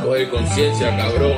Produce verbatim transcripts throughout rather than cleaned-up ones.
Coge conciencia, cabrón.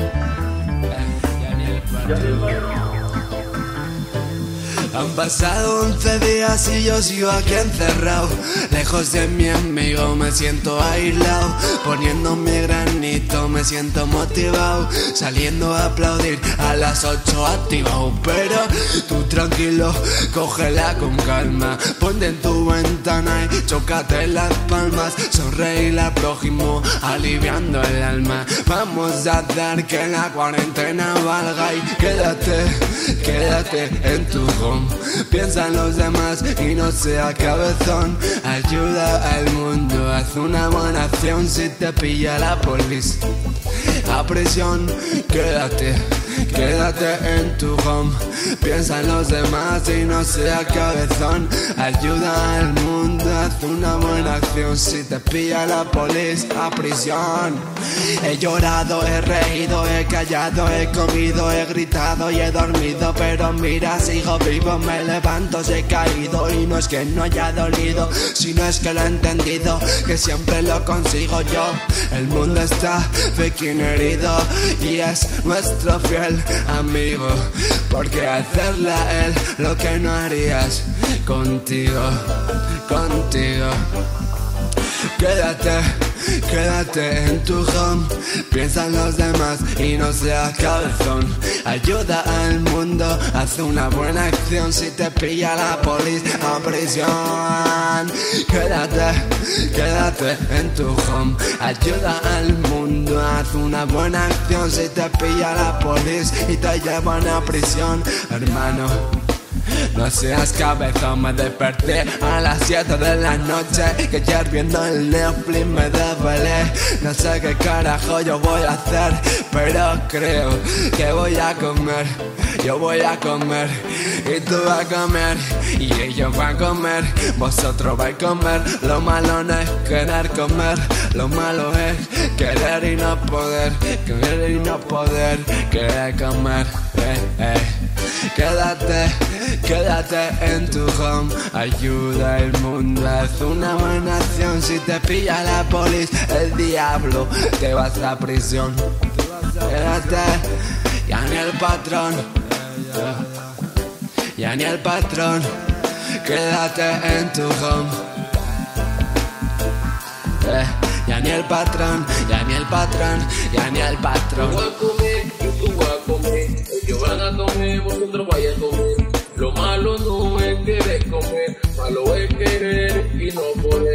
Han pasado once días y yo sigo aquí encerrado. Lejos de mi amigo me siento aislado. Poniendo mi granito me siento motivado. Saliendo a aplaudir a las ocho activado. Pero tú tranquilo, cógela con calma. Ponte en tu ventana y chócate las palmas. Sonreír al prójimo, aliviando el alma. Vamos a hacer que la cuarentena valga. Y quédate, quédate en tu home. Piensa en los demás y no sea cabezón. Ayuda al mundo, haz una buena acción. Si te pilla la policía a prisión, quédate, quédate en tu home. Piensa en los demás y no sea cabezón. Ayuda al mundo, haz una buena acción. Si te pilla la policía a prisión. He llorado, he reído, he callado, he comido, he gritado y he dormido. Pero mira, sigo vivo, me levanto, si he caído. Y no es que no haya dolido, sino es que lo he entendido, que siempre lo consigo yo. El mundo está fucking herido y es nuestro fiel amigo, porque hacerle a él lo que no harías contigo, contigo. Quédate, quédate en tu home. Piensa en los demás y no seas cabezón. Ayuda al mundo, haz una buena acción. Si te pilla la policía a prisión, quédate, quédate en tu home. Ayuda al mundo, haz una buena acción. Si te pilla la policía y te llevan a prisión, hermano, no seas cabezón. Me desperté a las siete de la noche, que ayer viendo el Netflix me desvelé. No sé qué carajo yo voy a hacer, pero creo que voy a comer. Yo voy a comer y tú vas a comer y ellos van a comer, vosotros vais a comer. Lo malo no es querer comer, lo malo es querer y no poder, querer y no poder, querer comer. eh, eh. Quédate, quédate en tu home. Ayuda al mundo, haz una buena acción. Si te pilla la policía, el diablo, te vas a prisión. Quédate, ya ni el patrón, ya ni el patrón. Quédate en tu home. eh, Ya ni el patrón, ya ni el patrón, ya ni el patrón. Yo voy a comer, tú vas a comer, ellos van a comer, vosotros vais a comer. Lo malo no es querer comer, malo es querer y no poder.